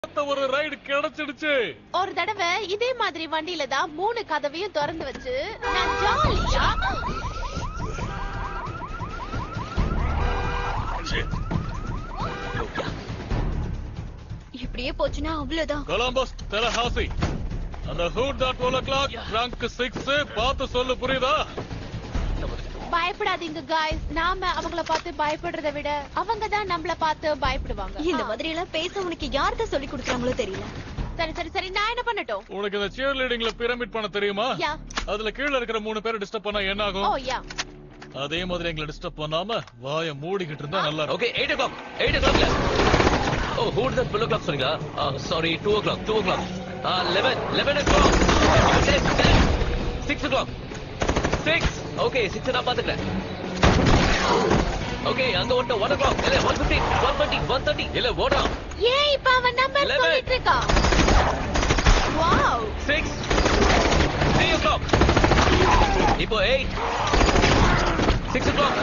ஒரு ரைடு கிடைச்சிடுச்சு. ஒரு தடவை இதே மாதிரி வண்டியில தான் 3 கதவையும் திறந்து வச்சு நான் ஜாலியா இப்படியே போச்சுன்னா அவ்வளவுதான். கொலம்பஸ், டெலஹாசி, அந்த ஹூட் டாட் 12 o'clock ரங்க் 6 பார்த்து சொல்லு, புரியுதா? பயப்படாதீங்க காய்ஸ், நாம அவங்கள பார்த்து பயப்படுறதை விட அவங்க தான் நம்மள பார்த்து பயப்படுவாங்க. இந்த மாதிரி எல்லாம் பேச உனக்கு யார்தான் சொல்லி கொடுக்குறாங்களோ தெரியல. சரி சரி சரி, நான் என்ன பண்ணட்டும்? உனக்கு இந்த சியர் லீடிங்ல பிரமிட் பண்ண தெரியுமா? யா. அதுல கீழ இருக்கிற 3 பேரை டிஸ்டர்ப் பண்ணா என்ன ஆகும்? ஓ யா. அதே மாதிரி எங்களை டிஸ்டர்ப் பண்ணாம வாயை மூடிக்கிட்டு இருந்தா நல்லா இருக்கும். Okay, 8 o'clock. 8 o'clockல. ஓ, ஹூட் த 12 o'clock சொன்னீங்களா? Sorry, 2 o'clock. 2 o'clock. 11 o'clock. 6 o'clock. 6. Okay, 6 நான் பாத்துக்கிறேன். ஓகே, அங்க ஒட்ட 1 o'clock. இல்ல 1:15, 1:20, 1:30. இல்ல ஓடா. ஏன் இப்ப அவன் நம்பர் 11. சொல்லிட்டு இருக்கான்? வாவ். 6. 3 o'clock. இப்போ 8. 6 o'clock.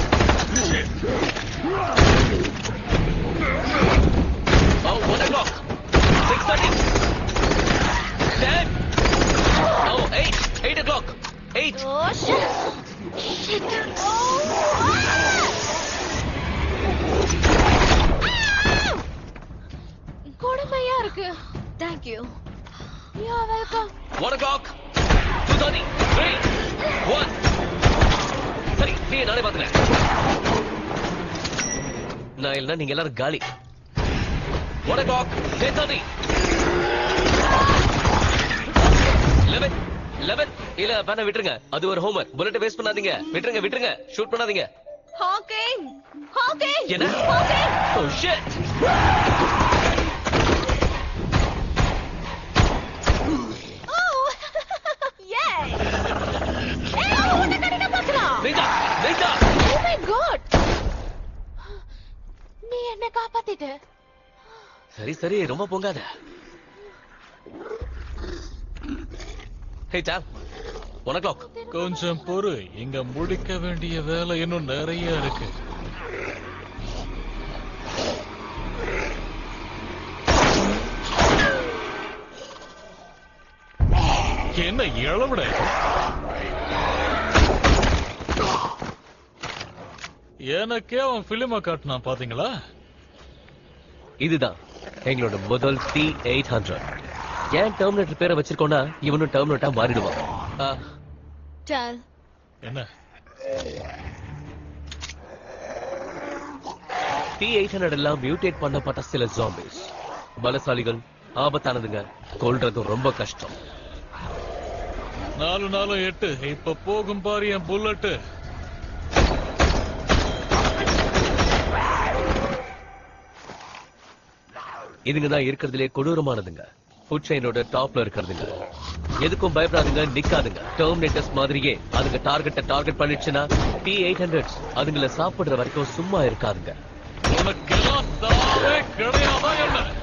Oh, 1 o'clock. 6:30. 10. Oh, 8. 8 o'clock. 8. Oh shit. கொடுமையா இருக்கு. Thank you. You are welcome. 1 o'clock. 2:30. 3. 1. சரி, நீ நானே பாத்துக்கிறேன். நான் இல்லைன்னா நீங்க எல்லாரும் காலி. 1 o'clock. 10:30. 11. 11. இல்ல வேணா விட்டுருங்க, அது ஒரு ஹோம்வொர்க். புல்லட் வேஸ்ட் பண்ணாதீங்க. விட்டுருங்க, ஷூட் பண்ணாதீங்க. ஹாக்கிங். ஹாக்கிங். என்ன? Hacking. Oh shit. Oh. Yay. ஏய், அவன் உன்னை கடிக்க பார்க்கறான். நீதா. Oh my god. நீ என்ன காப்பாத்திட்ட. சரி, ரொம்ப பொங்காத. Hey Tal, 1 o'clock. கொஞ்சம் பொறு, இங்க முடிக்க வேண்டிய வேலை இன்னும் நிறைய இருக்கு. என்ன இளவிட? எனக்கே அவன் பிலிமா காட்டினான், பாத்தீங்களா? இதுதான் எங்களோட முதல் T-800. ஏன் டெர்மினேட்டர் பேரை வச்சிருக்கோம்னா இவனும் டெர்மினேட்டா மாறிடுவான். Tal. என்ன? T-800 எல்லாம் மியூட்டேட் பண்ணப்பட்ட சில ஜாம்பிஸ். பலசாலிகள், ஆபத்தானதுங்க, கொல்றது ரொம்ப கஷ்டம். 4 4 8. இப்ப போகும் பாரு என் புல்லட். இதுங்கதான் இருக்கிறதுலே கொடூரமானதுங்க. ஃபுட் செயினோட டாப்ல இருக்கிறதுங்க. எதுக்கும் பயப்படாதுங்க, நிக்காதுங்க. டெர்மினேட்டர்ஸ் மாதிரியே அதுங்க டார்கெட் பண்ணிடுச்சுன்னா T-800s அதுங்களை சாப்பிடுற வரைக்கும் சும்மா இருக்காதுங்க. உனக்கெல்லாம் சாவே கிடையாதா என்ன?